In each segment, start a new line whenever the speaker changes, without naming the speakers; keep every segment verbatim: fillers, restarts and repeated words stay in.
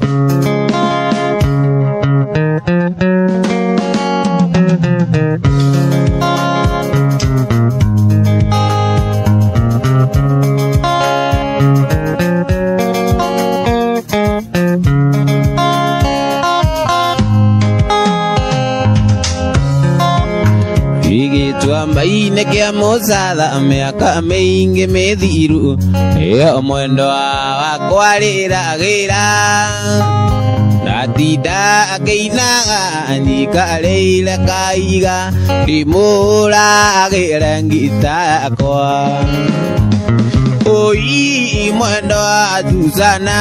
Ine kia mozada miaka mingi mithiru iyo mwendo wakwa riragira ndatinda ngiinaga nyikarĩire kaiga ndimũragĩre ngita yakwa oi mwendo wa Susana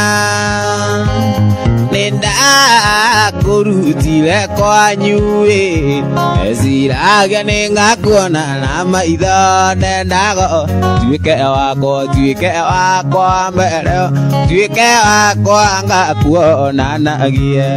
nenda kurutire kwanyu eciragia nĩngakuona na maitho nendago tuĩke wakwa tuĩke wakwa mbere tuĩke wakwa ngakuonanagie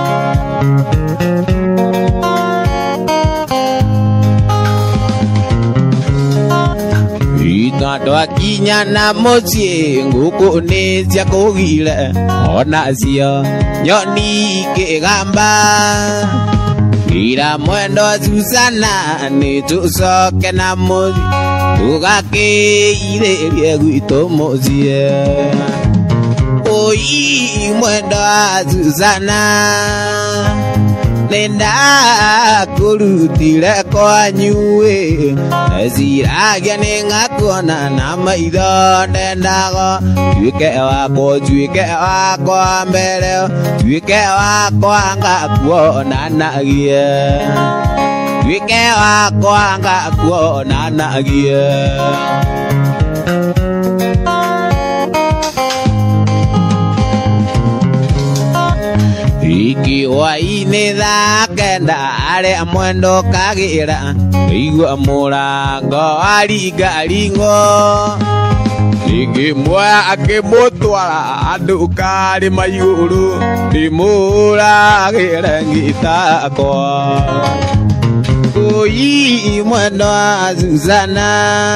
Tondu akinya na muciĩ ngũkũ nĩ ciakũgire onacio nyoni ikĩgamba ira mwendo wa Susana nĩ tũcoke na mũciĩ tũgakĩirĩrie gwitũ mũciĩ oi mwendo wa Susana nenda kurutire kwanyu eciragia nĩngakuona na maitho nendago tuĩke wakwa tuĩke wakwa mbere tuĩke wakwa ngakuonanagie tuĩke wakwa ngakuonanagie ikiwa-inĩ thaa kenda arĩa mwendo kagĩra igua mũrango aringaringo ngĩmuoya akĩmũtwara andũ karĩma igũrũ ndĩmũragĩre ngita yakwa oi mwendo wa Susana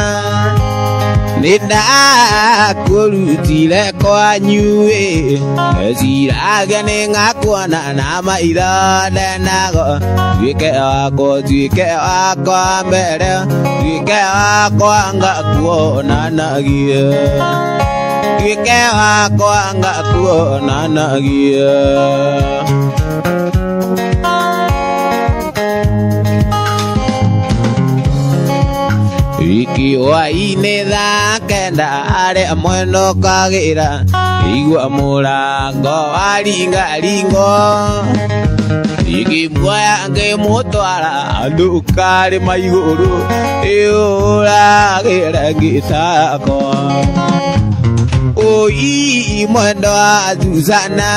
nenda kurutire kwanyu eciragia nĩngakuona na maitho nendago tuĩke wakwa tuĩke wakwa mbere tuĩke wakwa ngakuonanagie tuĩke wakwa ngakuonanagie ikiwa-inĩ thaa kenda arĩa mwendo kagĩra igua mũrango aringaringo ngĩmuoya ngĩmũtwara andũ karĩma igũrũ ndĩmũragĩre ngita yakwa oi mwendo wa Susana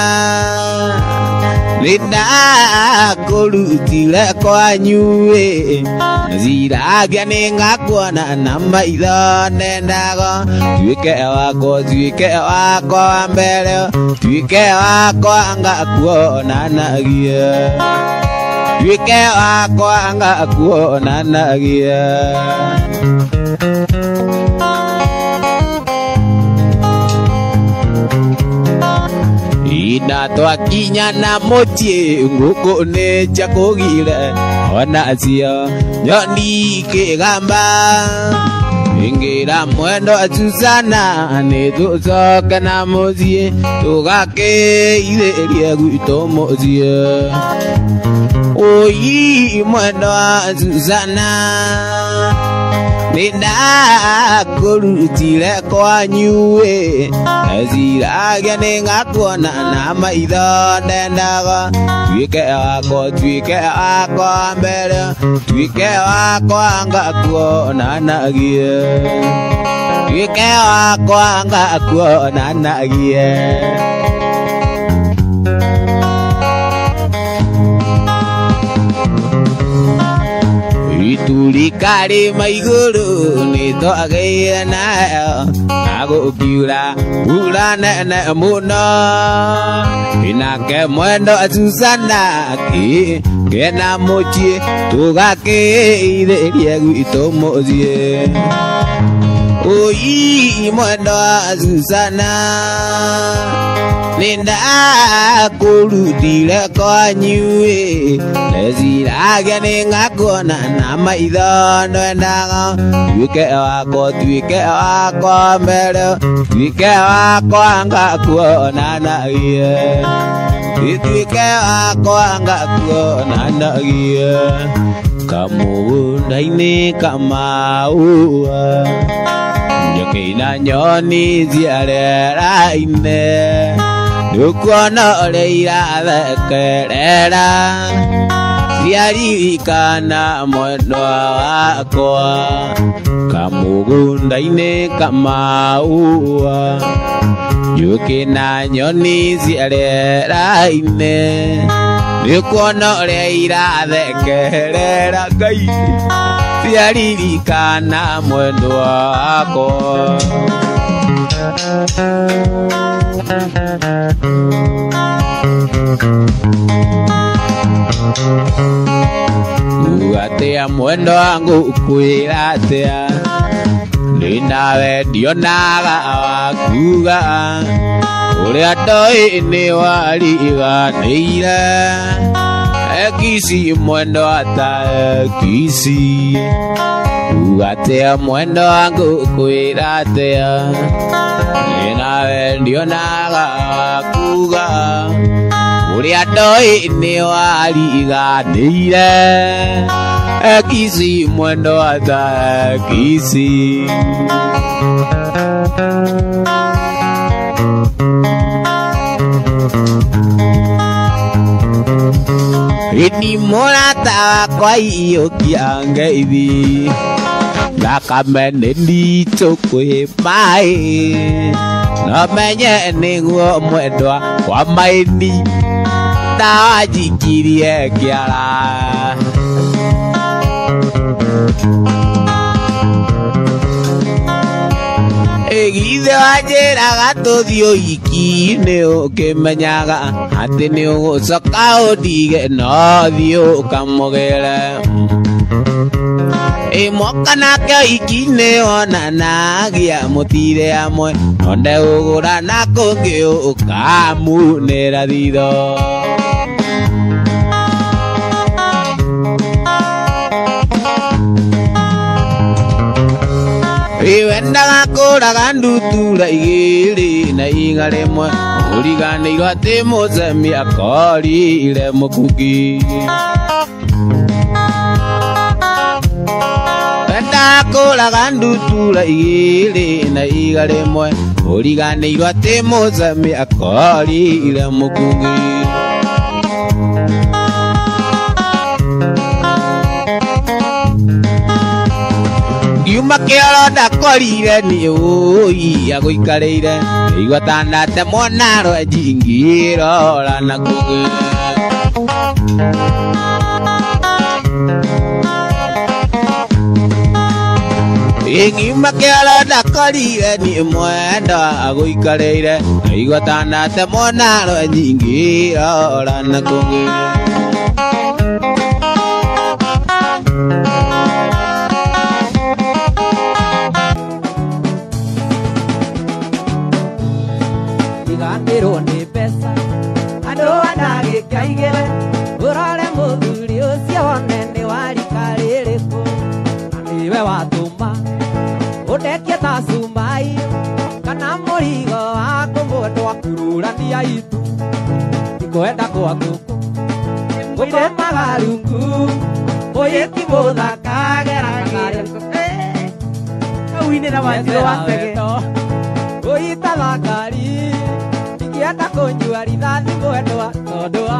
nenda kurutire kwanyu eciragia nĩngakuona na maitho nendago tuĩke wakwa tuĩke wakwa mbere tuĩke wakwa ngakuonanagie tuĩke wakwa ngakuonanagie ina twakinya na mũciĩ ngũkũ nĩ ciakũgire onacio nyoni ikĩgamba ingĩra mwendo wa Susana nĩ tũcoke na mũciĩ tũgakĩirĩrie gwitũ mũciĩ oi mwendo wa Susana nenda kurutire kwanyu eciragia nĩngakuona na maitho nendago tuĩke wakwa tuĩke wakwa mbere tuĩke wakwa ngakuonanagie tuĩke wakwa ngakuonanagie turĩkarĩma igũrũ nĩtwagĩire nayo na gũkiura mbura nene mũno nake mwendo wa Susana kĩgĩna mũciĩ tũgakĩirĩrie gwitũ mũciĩ oi mwendo wa Susana Ninda kurutire kwanyu Neziragia ningakona na maitho Nwendaga tuike wako tuike wako mbere Tuike wako ngakuona nagie Tuike wako ngakuona nagie Kamugunda-ini kamaua Njoki na nyoni ciarera-ine Ndukuona uria irathekerera Ciaririkana mwendwa wakwa Kamugunda-ini kamaua Njoki na nyoni ciarera-ine Ndukuona uria irathekerera Ngai ciaririkana mwendwa wakwa Ugatea mwendwa wangu kwira atia Ninawe ndionaga wakuga Uria ndoi ni wariganĩire Ekisi mwendwa ta ekisi Ugatea mwendwa wangu kwira atia Ninawe ndionaga wakuga Uria ndoi ni wariganĩire Ekisi mwendwa ta ekisi Ini murata wakwa iyũkia ngeithi Thakame nĩ nditũ kwĩ maĩ No menye nĩguo mwendwa wa maini Ndawa njikirie kĩara Githe wanjĩraga tũthiĩ ũhiki-inĩ ũkĩmenyaga atĩ nĩ ũgũcoka ũndige no thiĩ ũkamũgĩre Ĩmoka nake ũhiki-inĩ wonanagia mũtire amwe no ndegũgũra na kũngĩ ũkamunĩra thitho Wendaga kũraga ndutura igĩrĩ na iga rĩmwe Ũriganĩirwo atĩ mũcemi akorire mũkuki Wendaga kũraga ndutura igĩrĩ na iga rĩmwe Ũriganĩirwo atĩ mũcemi akorire mũkuki Yuma kioro ndakorire ni ui agũikarĩire Igua tanate monaro njingĩrora na kũgĩ Yuma kioro ndakorire ni mwenda agũikarĩire Igua tanate monaro njingĩrora na kũgĩ Iganĩrwo nĩ mbeca andũ andagĩkaigĩre Ũrore mũthuri ũcio wone nĩ warika rĩrĩkũ Na nĩwe watũma ũndekie ta cumai Kana mũrigo wa kũmwendwa kururania itu Ikwenda kwa ngũkũ Mũirĩmaga rungu Mũirĩti mũthaka geragĩre Kau-inĩ na wanjĩrĩ wa Sege Ũita thakari Ingĩenda kũnyua rithathi mwendwa tondũ wa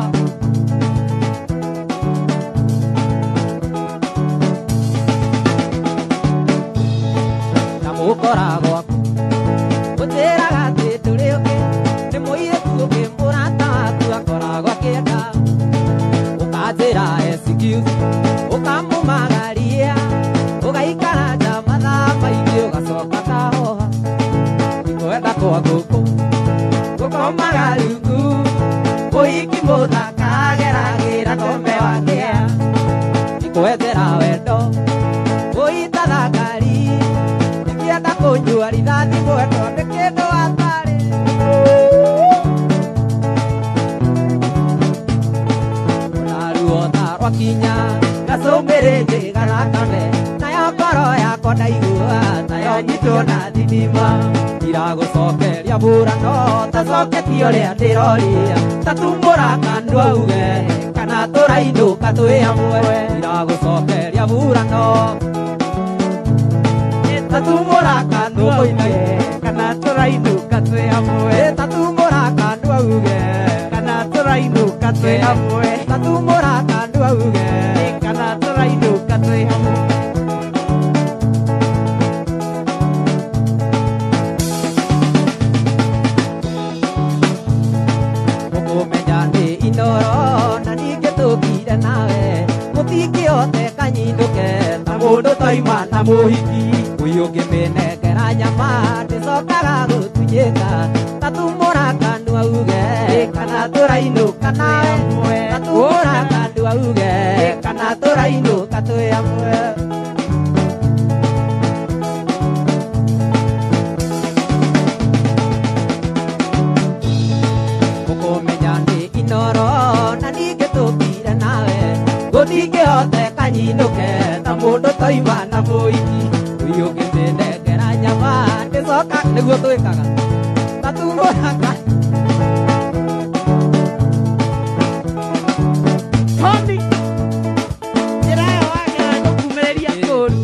Na mũkora gwaku Ũtĩraga atĩ tũrĩ ũngĩ Nĩ mũirĩtu ũngĩ mũrata waku akoragwo akĩenda Ũkanjĩra excuse Ũkamũmagaria Ũgaikara nja mathaa maingĩ ũgacoka kahoha Ikwenda kwa ngũkũ Gũkomaga rungu Mũhiki mũthaka geragĩra kombe wa kĩa Ikwendera wendo Ũita thakari Ingĩenda kũnyua rithathi mwendwa nĩ kĩndũ atarĩ gĩthima ndiragucokeria burano tacoketio rĩa ndĩroria tatumbũra kandu auge kana tũrainũka twĩ hamwe ndiragucokeria burano tatumbũra kandu auge kana tũrainũka twĩ hamwe tatumbũra kandu auge kana tũrainũka twĩ hamwe tatumbũra kandu auge kana tũrainũka twĩ hamwe mũndũ toima na mũhiki ũyũ ũngĩmĩnengera nyama ndĩcokaga gũtunyĩka tatumbũra kandu auge kana tũrainũka nawe tatumbũra kandu auge kana tũrainũka twĩ hamwe ũkũmenya nĩ inoro na ningĩ tũkire nawe gũtingĩhoteka nyinũke mũndũ toima na mũhiki ũyũ ũngĩmĩnengera nyama ndĩcoka nĩguo twĩkaga tatumbũra Tommy njĩra ĩyo wagera gũkumĩrĩria kũru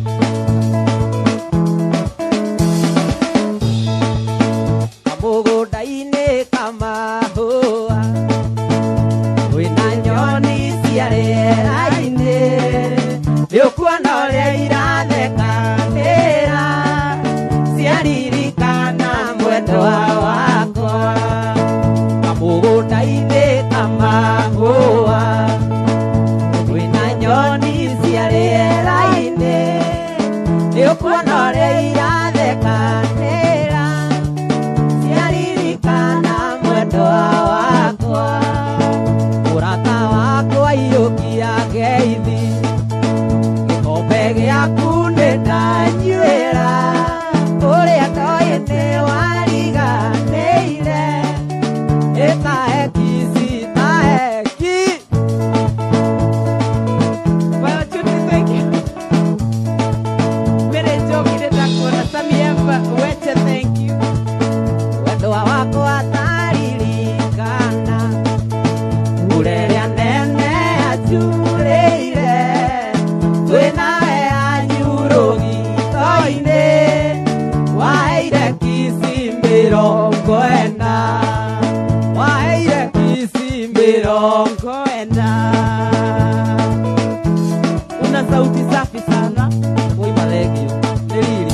kamũgũnda-inĩ kamahũa wĩna nyoni cia rĩera-inĩ nĩũkuona ũrĩa irathekanĩra ciaririkana mwendwa wakwa kamũgũnda-inĩ kamahũa wĩna nyoni cia rĩera-inĩ nĩũkuona ũrĩa irathekanĩra ciaririkana mwendwa wakwa mũrata wakwa iyũkia ngeithi gĩaku nĩndanyuĩra ũrĩa ndoĩ nĩ wariganĩire ĩtaheki citaheki mbere njokire ndakuona Samiemba weche thank you wendwa wakwa taririkana ũrĩa nene ajurĩire twĩna mirongo ena waire kisi mirongo ena una sauti safi sana oi malegio deliri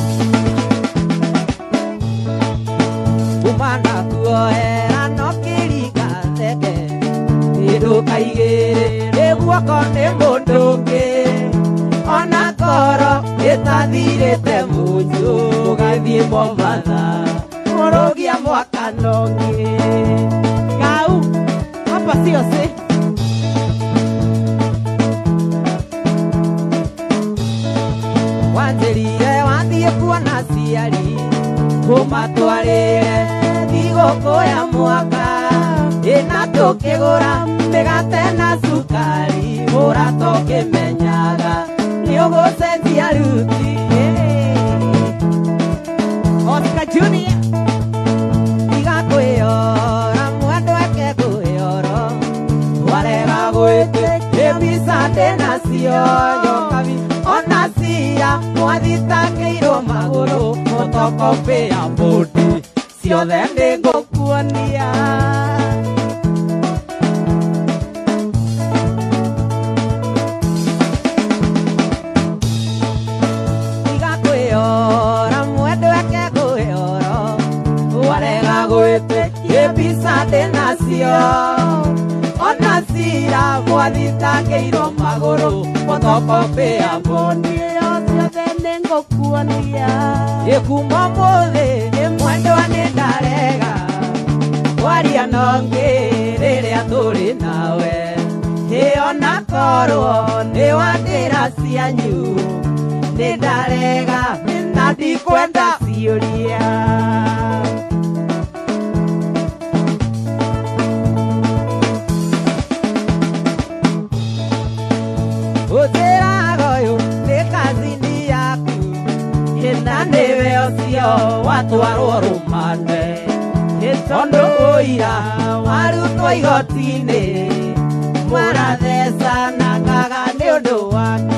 umana kuoera no kiriga teke ido kaigere eguoko nĩ mũndũ ũngĩ ona koro ĩtathirĩte mũnju gathiĩ Mombasa Morogia mwaka nongi Gau hapa sio si Wanjĩrire wathiĩ kuona ciari ũmatwarĩre thigũkũ ya mwaka ĩna tũkĩgũra mĩgate na cukari mũrata ũkĩmenyaga nĩũgũcenjia ruti Oscar Junior kwĩyora mwendwa eke kwĩyoro warega gwĩtĩ mbica ndĩnacio nyokabi ona cia mwathitangĩirwo magũrũ photocopy ya mbũndi ciothe nĩngũkuonia tiga kwĩyora mwendwa eke kwĩyoro warega gwĩtĩ mbica ndĩnacio ona cia mwathitangĩirwo magũrũ photocopy ya mbũndi ciothe nĩngũkuonia gĩkuma mũthĩ mwendwa nĩndarega waria nongĩ rĩrĩa tũrĩ nawe ona korwo nĩ wandĩra cianyu nĩndarega na ndikwenda ciũria niwe ũcio watwarwo rũmande tondũ ũira warutwo igoti-inĩ mũrathecanaga nĩ ũndũ wake